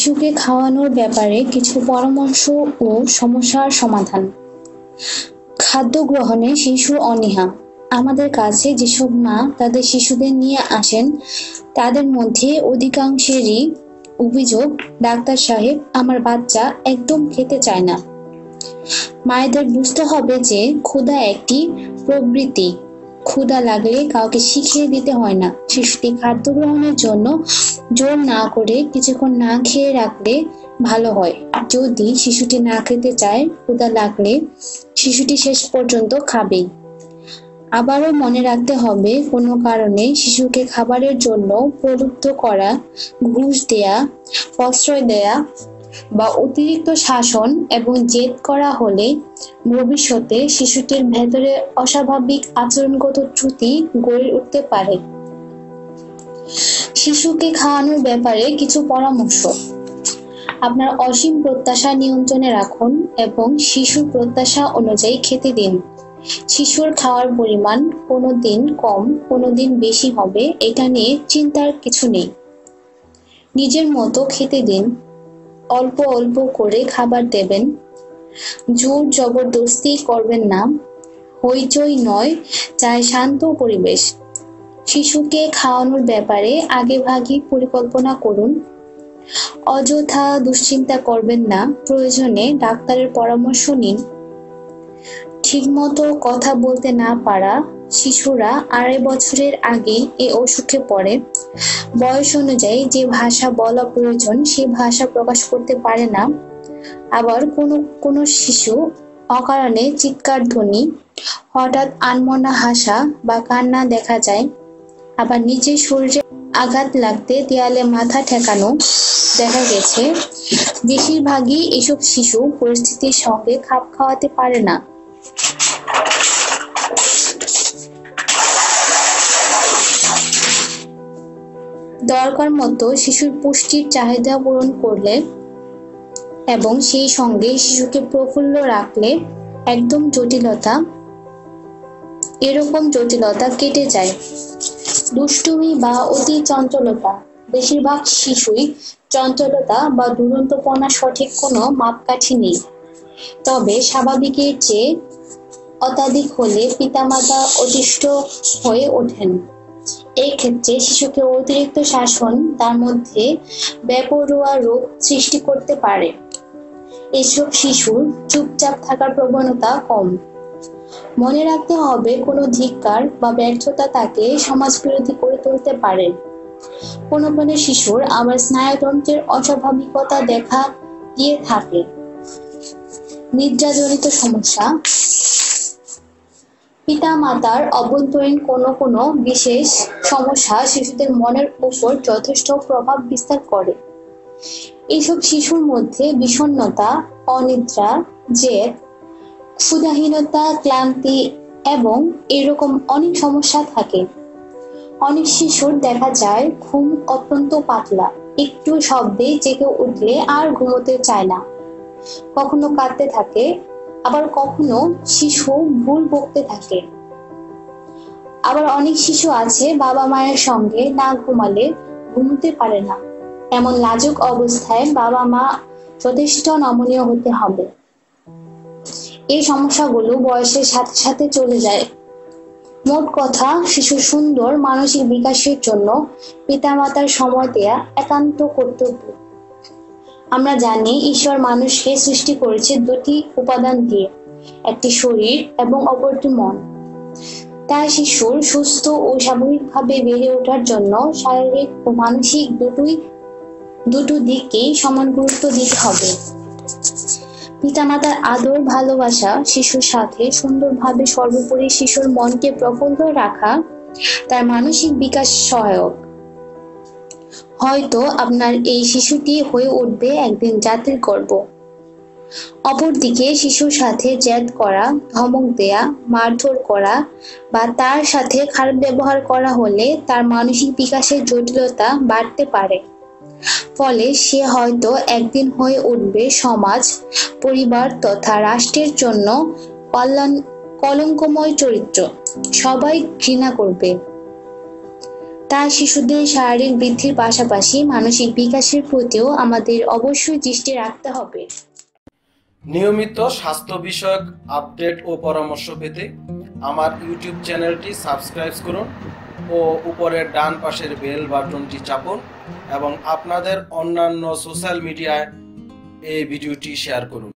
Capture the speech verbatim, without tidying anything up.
শিশুকে খাওয়ানোর ব্যাপারে কিছু পরামর্শ ও সমস্যার সমাধান। খাদ্য গ্রহণে শিশুর অনীহা। আমাদের কাছে যেসব মা তাদের শিশুদের নিয়ে আসেন তাদের মধ্যে অধিকাংশেরই অভিযোগ, ডাক্তার সাহেব, আমার বাচ্চা একদম খেতে চায় না। মায়েদের বুঝতে হবে যে ক্ষুধা একটি প্রবৃত্তি। ক্ষুধা লাগলে কাউকে শিখিয়ে দিতে হয় না। শিশুটি খাদ্য গ্রহণের জন্য জোর না করে কিছুক্ষণ না খেয়ে রাখলে ভালো হয়। যদি শিশুটি না খেতে চায়, ক্ষুধা লাগলে শিশুটি শেষ পর্যন্ত খাবেই। আবারও মনে রাখতে হবে, কোনো কারণে শিশুকে খাবারের জন্য প্রলুব্ধ করা, ঘুষ দেয়া, প্রশ্রয় দেয়া বা অতিরিক্ত শাসন এবং জেদ করা হলে ভবিষ্যতে শিশুটির ভেতরে অস্বাভাবিক আচরণগত ত্রুটি গড়ে উঠতে পারে। শিশুকে খাওয়ানোর ব্যাপারে কিছু পরামর্শ। আপনার অসীম প্রত্যাশা নিয়ন্ত্রণে রাখুন এবং শিশুর প্রত্যাশা অনুযায়ী খেতে দিন। শিশুর খাওয়ার পরিমাণ কোনো দিন কম, কোনো দিন বেশি হবে, এটা নিয়ে চিন্তার কিছু নেই। নিজের মতো খেতে দিন। অল্প অল্প করে খাবার দেবেন। জোর জবরদস্তি করবেন না। হইচই নয়, চাই শান্ত পরিবেশ। শিশুকে খাওয়ানোর ব্যাপারে আগেভাগে পরিকল্পনা করুন। অযথা দুশ্চিন্তা করবেন না। প্রয়োজনে ডাক্তারের পরামর্শ নিন। ঠিকমতো কথা বলতে না পারা শিশুরা আড়াই বছরের আগেই এ অসুখে পড়ে। বয়স অনুযায়ী যে ভাষা বলা প্রয়োজন সে ভাষা প্রকাশ করতে পারে না। আবার কোনো কোনো শিশু অকারণে চিৎকার ধ্বনি, হঠাৎ আনমনা হাসা বা কান্না দেখা যায়। আবার নিজের শরীরে আঘাত লাগতে দেয়ালে মাথা ঠেকানো দেখা গেছে। বেশিরভাগই এসব শিশু পরিস্থিতির সঙ্গে খাপ খাওয়াতে পারে না। দরকার মতো শিশুর পুষ্টির চাহিদা পূরণ করলে এবং সেই সঙ্গে শিশুকে প্রফুল্ল রাখলে একদম জটিলতা এরকম জটিলতা কেটে যায়। দুষ্টুমি বা অতি চঞ্চলতা। বেশিরভাগ শিশুই চঞ্চলতা বা দুরন্তপনা সঠিক কোনো মাপকাঠি নেই। তবে স্বাভাবিকের চেয়ে অত্যাধিক হলে পিতামাতা অতিষ্ঠ হয়ে ওঠেন। এই ক্ষেত্রে শিশুকে অতিরিক্ত শাসন তার মধ্যে বেপরোয়া রোগ সৃষ্টি করতে পারে। এসব শিশুর চুপচাপ থাকার প্রবণতা কম। মনে রাখতে হবে, কোনো ধিক্কার বা ব্যর্থতা তাকে সমাজবিরোধী করে তুলতে পারে। কোনো কোনো শিশুর আবার স্নায়ুতন্ত্রের অস্বাভাবিকতা দেখা দিয়ে থাকে। নিদ্রাজনিত সমস্যা। পিতা মাতার অভ্যন্তরীণ কোনো কোনো বিশেষ সমস্যা শিশুদের মনের উপর যথেষ্ট প্রভাব বিস্তার করে। এইসব শিশুর মধ্যে বিষণ্ণতা, অনিদ্রা, জেদ, ক্ষুধাহীনতা, ক্লান্তি এবং এরকম অনেক সমস্যা থাকে। অনেক শিশুর দেখা যায় ঘুম অত্যন্ত পাতলা, একটু শব্দে জেগে উঠলে আর ঘুমোতে চায় না, কখনো কাঁদতে থাকে, আবার কখনো শিশু ভুল বকতে থাকে। আবার অনেক শিশু আছে বাবা মায়ের সঙ্গে না ঘুমালে ঘুমোতে পারে না। এমন লাজুক অবস্থায় বাবা মা যথেষ্ট নমনীয় হতে হবে। এই সমস্যাগুলো বয়সের সাথে সাথে চলে যায়। মোট কথা, শিশুর সুন্দর মানসিক বিকাশের জন্য পিতামাতার সময় দেয়া একান্ত কর্তব্য। আমরা জানি ঈশ্বর মানুষকে সৃষ্টি করেছে দুটি উপাদান দিয়ে, একটি শরীর এবং অপরটি মন। তাই শিশুর সুস্থ ও স্বাভাবিকভাবে বেড়ে ওঠার জন্য শারীরিক ও মানসিক দুটোই দুটো দিককেই সমান গুরুত্ব দিতে হবে। পিতামাতার আদর, ভালোবাসা শিশুর সাথে সুন্দরভাবে সর্বোপরি শিশুর মনকে প্রফুল্ল রাখা তার মানসিক বিকাশ সহায়ক। হয়তো আপনার এই শিশুটি হয়ে উঠবে একদিন জাতির গর্ব। অপরদিকে শিশুর সাথে জেদ করা, ধমক দেয়া, মারধর করা বা তার সাথে খারাপ ব্যবহার করা হলে তার মানসিক বিকাশের জটিলতা বাড়তে পারে। ফলে সে হয়তো একদিন হয়ে উঠবে সমাজ, পরিবার তথা রাষ্ট্রের জন্য কল্যাণ কলঙ্কময় চরিত্র। সবাই ঘৃণা করবে। তা শিশুদের শারীরিক বৃদ্ধির পাশাপাশি মানসিক বিকাশের প্রতিও আমাদের অবশ্যই দৃষ্টি রাখতে হবে। নিয়মিত স্বাস্থ্য বিষয়ক আপডেট ও পরামর্শ পেতে আমার ইউটিউব চ্যানেলটি সাবস্ক্রাইব করুন ও উপরের ডান পাশের বেল বাটনটি চাপুন এবং আপনাদের অন্যান্য সোশ্যাল মিডিয়ায় এই ভিডিওটি শেয়ার করুন।